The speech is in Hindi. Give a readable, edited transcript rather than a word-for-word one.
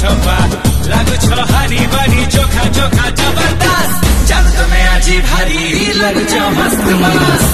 चोपा लागु छो हरी बरी चोखा चोखा जबरदस्त जब तुम्हें आजी भारी लगु छो मस्त मस्त।